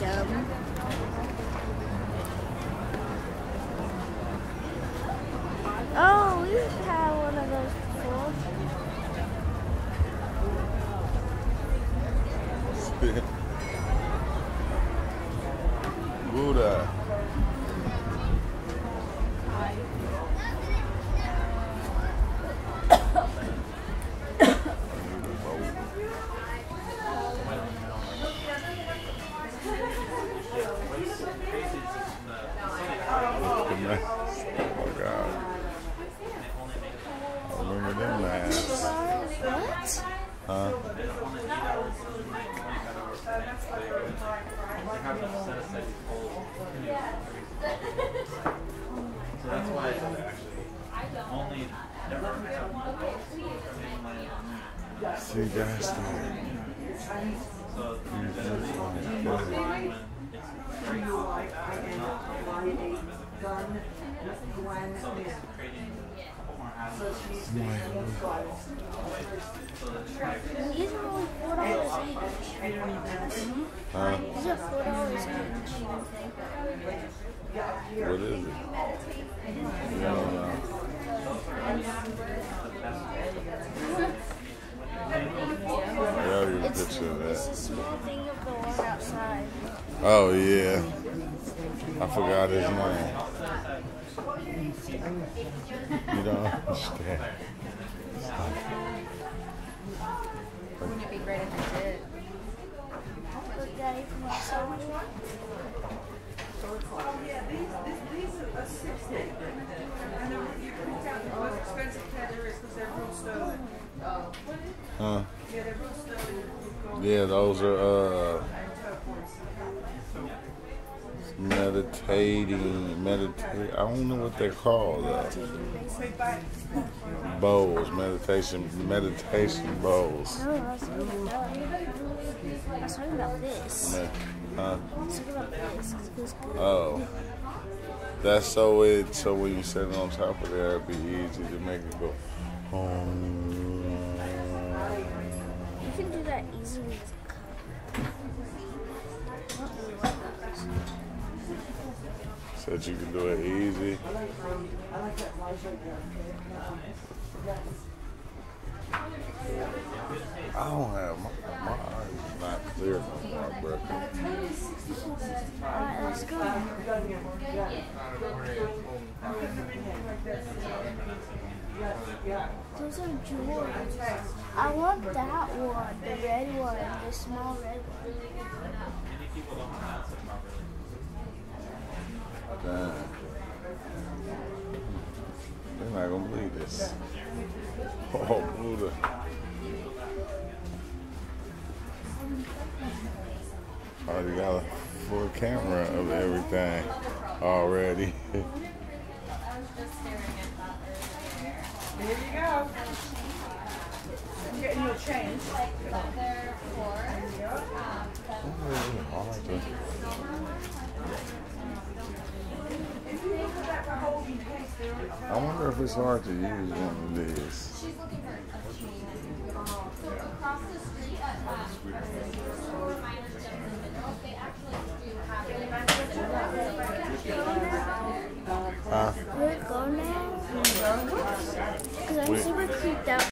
dumb. Oh, we used to have one of those before. Buddha. Oh God. I remember them masks. What? Huh? So that's why it's actually only See, that's the These are only $4 each. Huh? These are $4 each. What is it? I don't know. I got you a picture of It's a that. small thing of the one outside. Oh yeah. I forgot his name. You don't understand. Wouldn't it be great if it did? Look, Daddy, from outside. Oh yeah, these are 60. And you picked out the most expensive cat there is because they're real stolen. Huh? Yeah, they're real stolen. Yeah, those are meditate. I don't know what they're called though. Bowls, meditation bowls. No, I was talking about this. Huh? I was talking about this. 'Cause it feels good. Oh. That's so when you sit on top of there, it'd be easy to make it go. You can do that easily with a cup. I don't really like those. Said you can do it easy. I don't have my eyes is not clear no more, bro. Alright, let's go. Those are jewels. I want that one, the red one, the small red one. Damn. They're not gonna believe this. Oh, Buddha. Already got a full camera of everything already. There you go. I'm getting you a change. I wonder if it's hard to use one of these. She's looking for a key. So across the street at